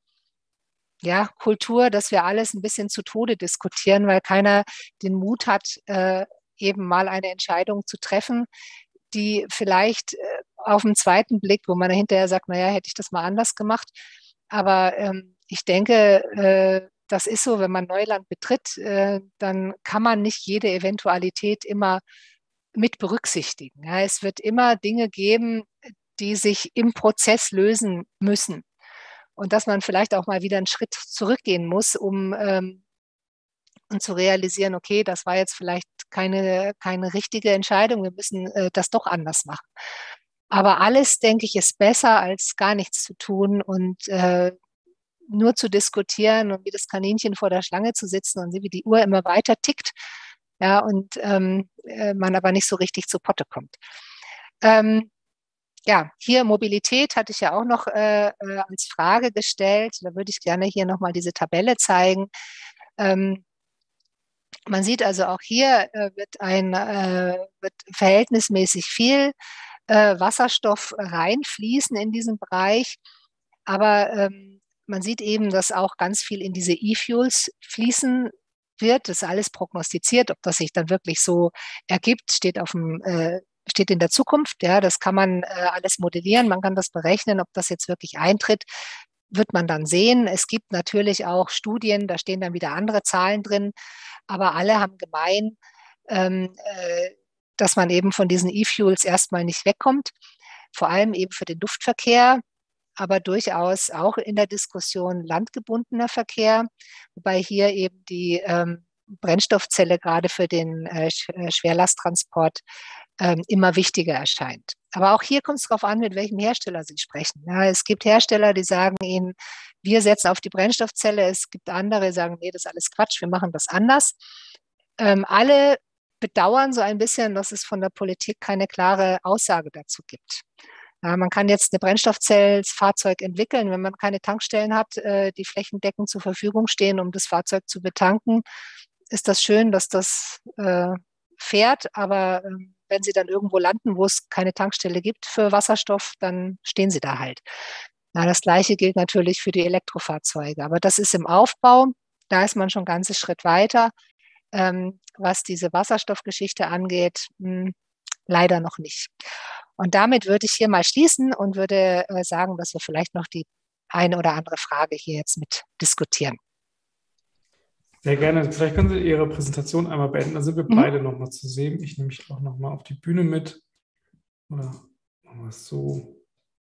ja, Kultur, dass wir alles ein bisschen zu Tode diskutieren, weil keiner den Mut hat, äh, eben mal eine Entscheidung zu treffen, die vielleicht äh, auf den zweiten Blick, wo man hinterher sagt, naja, hätte ich das mal anders gemacht. Aber ähm, ich denke, äh, das ist so, wenn man Neuland betritt, äh, dann kann man nicht jede Eventualität immer mit berücksichtigen. Ja, es wird immer Dinge geben, die sich im Prozess lösen müssen. Und dass man vielleicht auch mal wieder einen Schritt zurückgehen muss, um, ähm, um zu realisieren, okay, das war jetzt vielleicht keine, keine richtige Entscheidung, wir müssen äh, das doch anders machen. Aber alles, denke ich, ist besser, als gar nichts zu tun und äh, nur zu diskutieren und wie das Kaninchen vor der Schlange zu sitzen und wie die Uhr immer weiter tickt, ja, und ähm, äh, man aber nicht so richtig zu Potte kommt. Ähm, Ja, hier Mobilität hatte ich ja auch noch äh, äh, als Frage gestellt. Da würde ich gerne hier nochmal diese Tabelle zeigen. Ähm, man sieht also auch hier äh, wird ein äh, wird verhältnismäßig viel äh, Wasserstoff reinfließen in diesen Bereich. Aber ähm, man sieht eben, dass auch ganz viel in diese E-Fuels fließen wird. Das ist alles prognostiziert. Ob das sich dann wirklich so ergibt, steht auf dem äh, steht in der Zukunft. Ja, das kann man äh, alles modellieren. Man kann das berechnen, ob das jetzt wirklich eintritt, wird man dann sehen. Es gibt natürlich auch Studien, da stehen dann wieder andere Zahlen drin, aber alle haben gemein, ähm, äh, dass man eben von diesen E-Fuels erstmal nicht wegkommt, vor allem eben für den Luftverkehr, aber durchaus auch in der Diskussion landgebundener Verkehr, wobei hier eben die ähm, Brennstoffzelle gerade für den äh, Schwerlasttransport ähm, immer wichtiger erscheint. Aber auch hier kommt es darauf an, mit welchem Hersteller Sie sprechen. Ja, es gibt Hersteller, die sagen Ihnen, wir setzen auf die Brennstoffzelle. Es gibt andere, die sagen, nee, das ist alles Quatsch, wir machen das anders. Ähm, alle bedauern so ein bisschen, dass es von der Politik keine klare Aussage dazu gibt. Ja, man kann jetzt eine Brennstoffzellfahrzeug entwickeln, wenn man keine Tankstellen hat, äh, die flächendeckend zur Verfügung stehen, um das Fahrzeug zu betanken. Ist das schön, dass das äh, fährt, aber äh, wenn Sie dann irgendwo landen, wo es keine Tankstelle gibt für Wasserstoff, dann stehen Sie da halt. Ja, das Gleiche gilt natürlich für die Elektrofahrzeuge, aber das ist im Aufbau, da ist man schon einen ganzen Schritt weiter. Ähm, was diese Wasserstoffgeschichte angeht, mh, leider noch nicht. Und damit würde ich hier mal schließen und würde äh, sagen, dass wir vielleicht noch die eine oder andere Frage hier jetzt mit diskutieren. Sehr gerne. Vielleicht können Sie Ihre Präsentation einmal beenden. Dann sind wir mhm. beide nochmal zu sehen. Ich nehme mich auch nochmal auf die Bühne mit. Oder machen wir es so.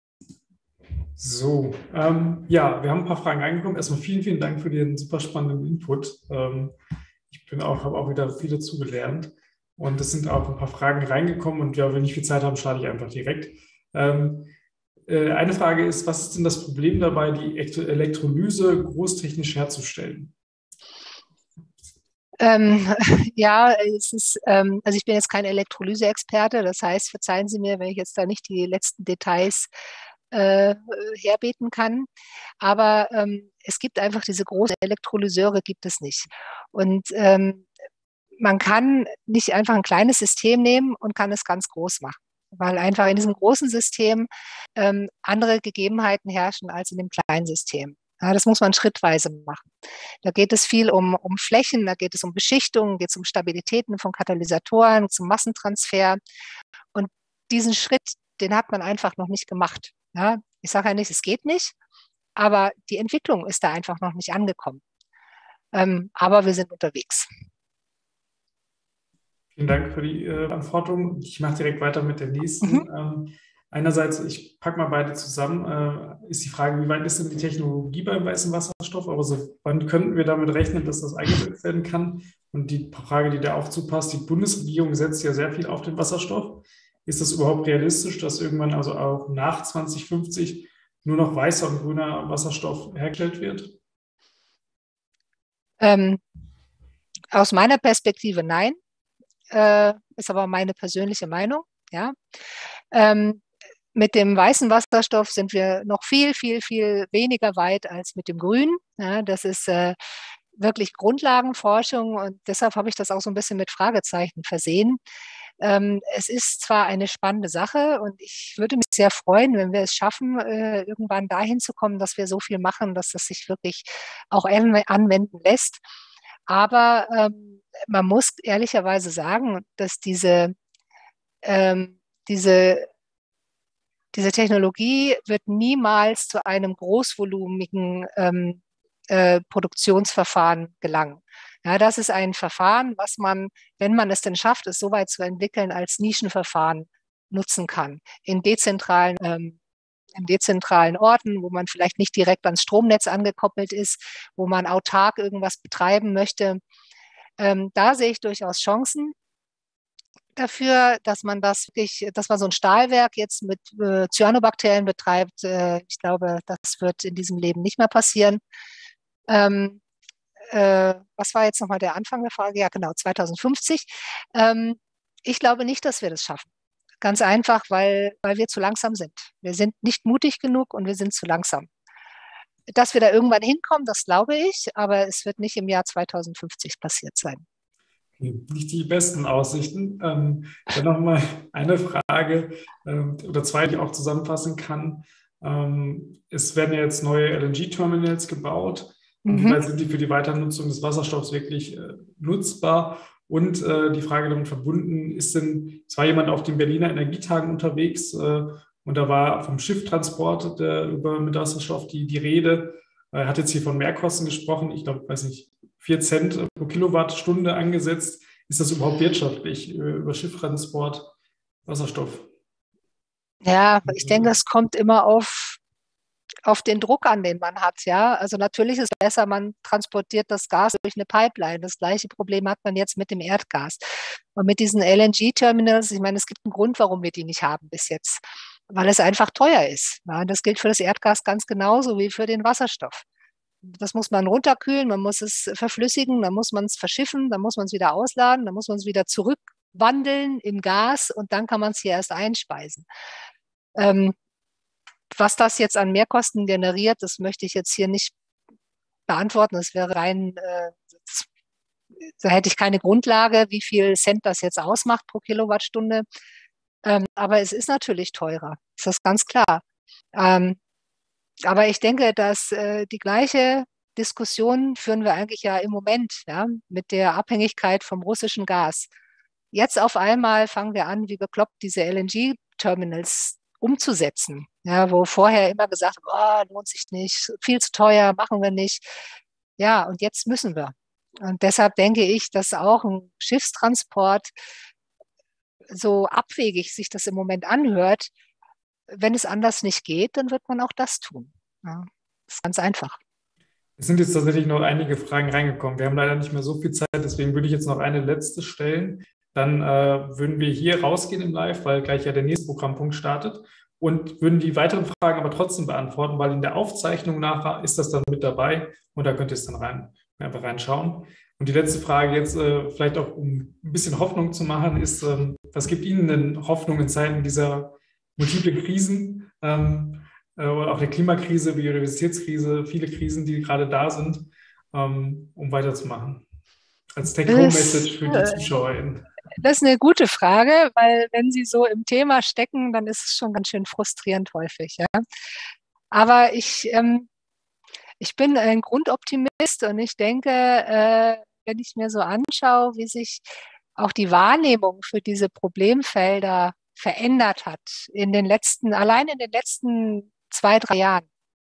So, ähm, ja, wir haben ein paar Fragen reingekommen. Erstmal vielen, vielen Dank für den super spannenden Input. Ähm, ich bin auch, habe auch wieder viele zugelernt. Und es sind auch ein paar Fragen reingekommen. Und ja, wenn wir nicht viel Zeit haben, starte ich einfach direkt. Ähm, äh, eine Frage ist, was ist denn das Problem dabei, die Elektrolyse großtechnisch herzustellen? Ähm, ja, es ist, ähm, also ich bin jetzt kein Elektrolyse-Experte, das heißt, verzeihen Sie mir, wenn ich jetzt da nicht die letzten Details äh, herbeten kann. Aber ähm, es gibt einfach diese großen Elektrolyseure, gibt es nicht. Und ähm, man kann nicht einfach ein kleines System nehmen und kann es ganz groß machen, weil einfach in diesem großen System ähm, andere Gegebenheiten herrschen als in dem kleinen System. Ja, das muss man schrittweise machen. Da geht es viel um, um Flächen, da geht es um Beschichtungen, geht es um Stabilitäten von Katalysatoren, zum Massentransfer. Und diesen Schritt, den hat man einfach noch nicht gemacht. Ja, ich sage ja nicht, es geht nicht, aber die Entwicklung ist da einfach noch nicht angekommen. Ähm, aber wir sind unterwegs. Vielen Dank für die äh, Beantwortung. Ich mache direkt weiter mit der nächsten. Mhm. Ähm, einerseits, ich packe mal beide zusammen, äh, ist die Frage, wie weit ist denn die Technologie beim weißen Wasserstoff? Also wann könnten wir damit rechnen, dass das eingesetzt werden kann? Und die Frage, die da auch zupasst, die Bundesregierung setzt ja sehr viel auf den Wasserstoff. Ist das überhaupt realistisch, dass irgendwann also auch nach zwanzig fünfzig nur noch weißer und grüner Wasserstoff hergestellt wird? Ähm, aus meiner Perspektive nein. Äh, ist aber meine persönliche Meinung. Ja. Ähm, mit dem weißen Wasserstoff sind wir noch viel, viel, viel weniger weit als mit dem grünen. Ja, das ist äh, wirklich Grundlagenforschung und deshalb habe ich das auch so ein bisschen mit Fragezeichen versehen. Ähm, es ist zwar eine spannende Sache und ich würde mich sehr freuen, wenn wir es schaffen, äh, irgendwann dahin zu kommen, dass wir so viel machen, dass das sich wirklich auch anwenden lässt. Aber ähm, man muss ehrlicherweise sagen, dass diese, ähm, diese, diese Technologie wird niemals zu einem großvolumigen ähm, äh, Produktionsverfahren gelangen. Ja, das ist ein Verfahren, was man, wenn man es denn schafft, es so weit zu entwickeln, als Nischenverfahren nutzen kann. In dezentralen ähm, in dezentralen Orten, wo man vielleicht nicht direkt ans Stromnetz angekoppelt ist, wo man autark irgendwas betreiben möchte. Ähm, da sehe ich durchaus Chancen dafür, dass man das wirklich, dass man so ein Stahlwerk jetzt mit äh, Cyanobakterien betreibt. Äh, ich glaube, das wird in diesem Leben nicht mehr passieren. Ähm, äh, was war jetzt nochmal der Anfang der Frage? Ja, genau, zwanzig fünfzig. Ähm, ich glaube nicht, dass wir das schaffen. Ganz einfach, weil, weil wir zu langsam sind. Wir sind nicht mutig genug und wir sind zu langsam. Dass wir da irgendwann hinkommen, das glaube ich, aber es wird nicht im Jahr zwanzig fünfzig passiert sein. Nicht die besten Aussichten. Ähm, dann nochmal eine Frage ähm, oder zwei, die ich auch zusammenfassen kann. Ähm, es werden ja jetzt neue L N G-Terminals gebaut. Mhm. Wie weit sind die für die Weiternutzung des Wasserstoffs wirklich äh, nutzbar? Und äh, die Frage damit verbunden, ist denn, es war jemand auf den Berliner Energietagen unterwegs äh, und da war vom Schifftransport der, über mit Wasserstoff die, die Rede. Er hat jetzt hier von Mehrkosten gesprochen. Ich glaube, weiß nicht, vier Cent pro Kilowattstunde angesetzt. Ist das überhaupt wirtschaftlich, über auf den Druck an, den man hat. Ja, also natürlich ist es besser, man transportiert das Gas durch eine Pipeline. Das gleiche Problem hat man jetzt mit dem Erdgas. Und mit diesen L N G-Terminals, ich meine, es gibt einen Grund, warum wir die nicht haben bis jetzt, weil es einfach teuer ist. Ja, das gilt für das Erdgas ganz genauso wie für den Wasserstoff. Das muss man runterkühlen, man muss es verflüssigen, dann muss man es verschiffen, dann muss man es wieder ausladen, dann muss man es wieder zurückwandeln in Gas und dann kann man es hier erst einspeisen. Ähm, was das jetzt an Mehrkosten generiert, das möchte ich jetzt hier nicht beantworten. Das wäre rein, äh, das, da hätte ich keine Grundlage, wie viel Cent das jetzt ausmacht pro Kilowattstunde. Ähm, aber es ist natürlich teurer, ist das ganz klar. Ähm, aber ich denke, dass äh, die gleiche Diskussion führen wir eigentlich ja im Moment, ja, mit der Abhängigkeit vom russischen Gas. Jetzt auf einmal fangen wir an, wie bekloppt diese L N G-Terminals umzusetzen, ja, wo vorher immer gesagt, oh, lohnt sich nicht, viel zu teuer, machen wir nicht. Ja, und jetzt müssen wir. Und deshalb denke ich, dass auch ein Schiffstransport, so abwegig sich das im Moment anhört, wenn es anders nicht geht, dann wird man auch das tun. Ja, das ist ganz einfach. Es sind jetzt tatsächlich noch einige Fragen reingekommen. Wir haben leider nicht mehr so viel Zeit, deswegen würde ich jetzt noch eine letzte stellen. Dann äh, würden wir hier rausgehen im Live, weil gleich ja der nächste Programmpunkt startet und würden die weiteren Fragen aber trotzdem beantworten, weil in der Aufzeichnung nachher ist das dann mit dabei und da könnt ihr es dann rein, einfach reinschauen. Und die letzte Frage jetzt, äh, vielleicht auch um ein bisschen Hoffnung zu machen, ist, ähm, was gibt Ihnen denn Hoffnung in Zeiten dieser multiplen Krisen, ähm, äh, oder auch der Klimakrise, Biodiversitätskrise, viele Krisen, die gerade da sind, ähm, um weiterzumachen? Als Take-Home-Message für die ZuschauerInnen. Das ist eine gute Frage, weil wenn Sie so im Thema stecken, dann ist es schon ganz schön frustrierend häufig. Ja? Aber ich, ähm, ich bin ein Grundoptimist und ich denke, äh, wenn ich mir so anschaue, wie sich auch die Wahrnehmung für diese Problemfelder verändert hat in den letzten, allein in den letzten zwei, drei Jahren,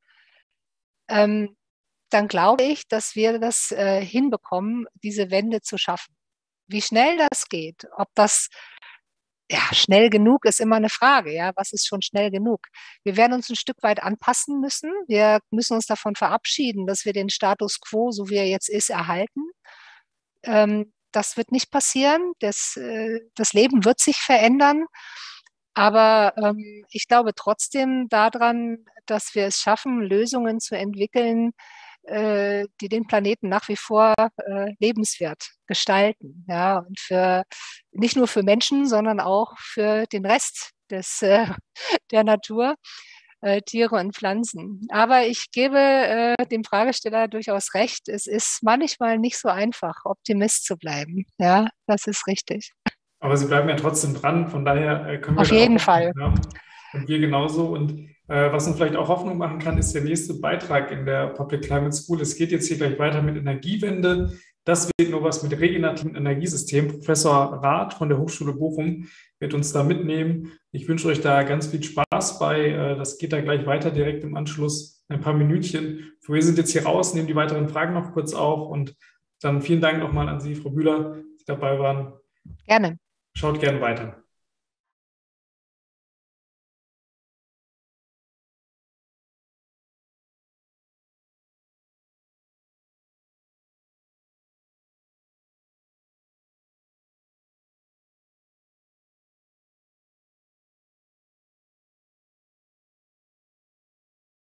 ähm, dann glaube ich, dass wir das äh, hinbekommen, diese Wende zu schaffen. Wie schnell das geht, ob das ja schnell genug ist, immer eine Frage. Ja, was ist schon schnell genug? Wir werden uns ein Stück weit anpassen müssen. Wir müssen uns davon verabschieden, dass wir den Status quo, so wie er jetzt ist, erhalten. Ähm, das wird nicht passieren. Das, äh, das Leben wird sich verändern. Aber ähm, ich glaube trotzdem daran, dass wir es schaffen, Lösungen zu entwickeln, äh, die den Planeten nach wie vor äh, lebenswert gestalten. Ja, und für, nicht nur für Menschen, sondern auch für den Rest des, äh, der Natur, äh, Tiere und Pflanzen. Aber ich gebe äh, dem Fragesteller durchaus recht, es ist manchmal nicht so einfach, Optimist zu bleiben. Ja, das ist richtig. Aber Sie bleiben ja trotzdem dran, von daher können wir Auf jeden Fall. Haben. Und wir genauso. Und äh, was uns vielleicht auch Hoffnung machen kann, ist der nächste Beitrag in der Public Climate School. Es geht jetzt hier gleich weiter mit Energiewende. Das wird nur was mit regenerativen Energiesystemen. Professor Rath von der Hochschule Bochum wird uns da mitnehmen. Ich wünsche euch da ganz viel Spaß bei. Äh, das geht da gleich weiter, direkt im Anschluss, ein paar Minütchen. Wir sind jetzt hier raus, nehmen die weiteren Fragen noch kurz auf. Und dann vielen Dank nochmal an Sie, Frau Bühler, dass Sie dabei waren. Gerne. Schaut gerne weiter.